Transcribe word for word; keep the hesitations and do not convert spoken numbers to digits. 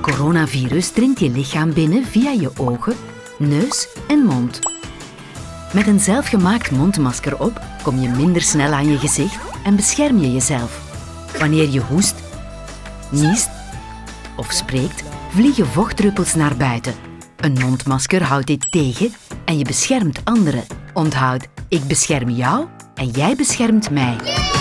coronavirus dringt je lichaam binnen via je ogen, neus en mond. Met een zelfgemaakt mondmasker op kom je minder snel aan je gezicht en bescherm je jezelf. Wanneer je hoest, niest of spreekt, vliegen vochtdruppels naar buiten. Een mondmasker houdt dit tegen en je beschermt anderen. Onthoud, ik bescherm jou en jij beschermt mij.